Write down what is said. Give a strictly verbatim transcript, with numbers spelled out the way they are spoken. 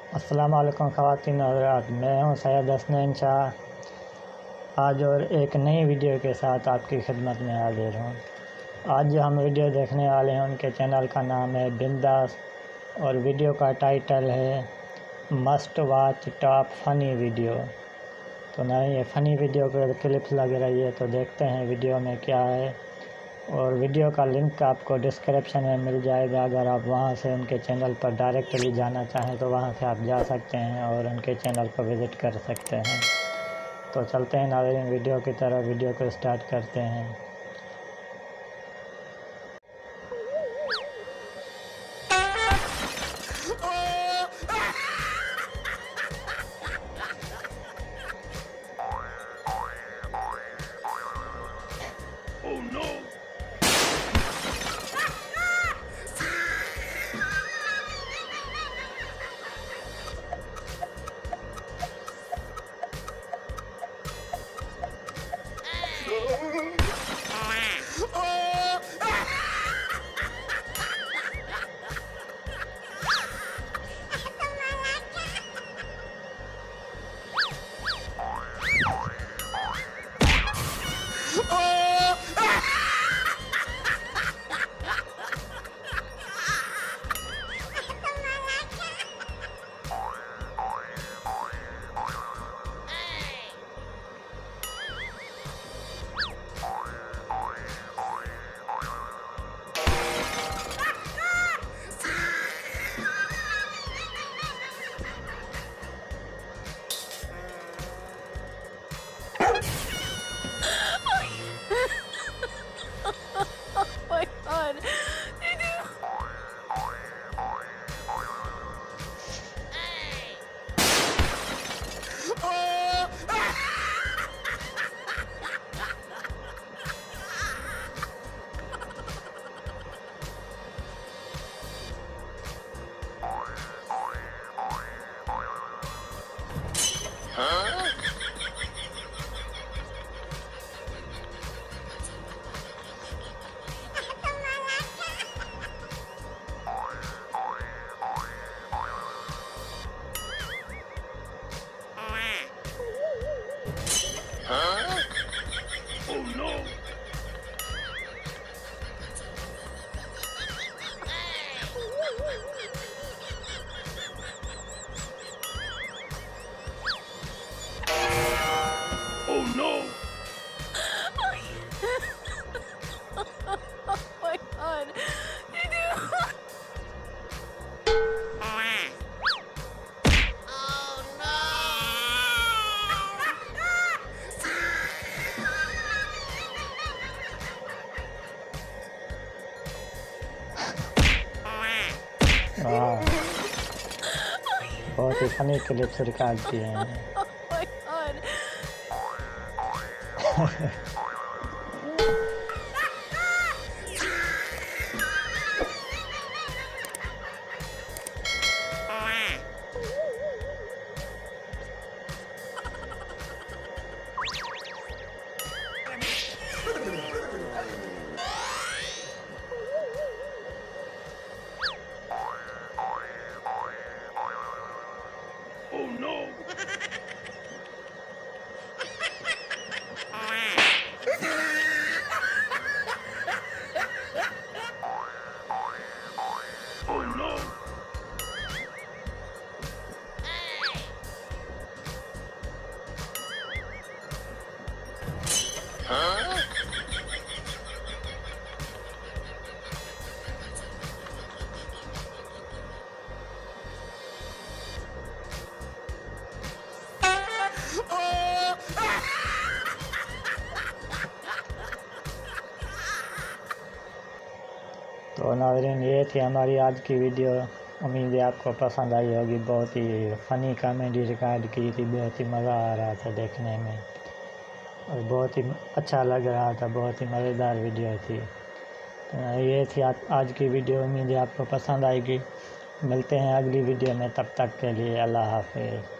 अस्सलाम वालेकुम ख़वातीन और हज़रात, मैं हूं सैयद हसनैन शाह। आज और एक नई वीडियो के साथ आपकी खिदमत में हाजिर हूं। आज जो हम वीडियो देखने वाले हैं उनके चैनल का नाम है बिंदास और वीडियो का टाइटल है must watch top funny video. तो ना ये फ़नी वीडियो के क्लिप्स लग रही है, तो देखते हैं वीडियो में क्या है। और वीडियो का लिंक आपको डिस्क्रिप्शन में मिल जाएगा। अगर आप वहां से उनके चैनल पर डायरेक्टली जाना चाहें तो वहां से आप जा सकते हैं और उनके चैनल को विज़िट कर सकते हैं। तो चलते हैं नाज़रीन वीडियो की तरफ, वीडियो को स्टार्ट करते हैं। Oh no! Huh? Oh no! Oh no! Oh my god! वाह, बहुत ही फनी क्लिप्स रिकॉर्ड किए हैं। Oh my god! Oh no! Oh no! Huh? तो नाज़रीन, ये थी हमारी आज की वीडियो। उम्मीद है आपको पसंद आई होगी। बहुत ही फ़नी कॉमेडी रिकॉर्ड की थी, बहुत ही मज़ा आ रहा था देखने में और बहुत ही अच्छा लग रहा था। बहुत ही मज़ेदार वीडियो थी। तो ये थी आज की वीडियो। उम्मीद है आपको पसंद आएगी। मिलते हैं अगली वीडियो में, तब तक के लिए अल्लाह हाफ़िज़।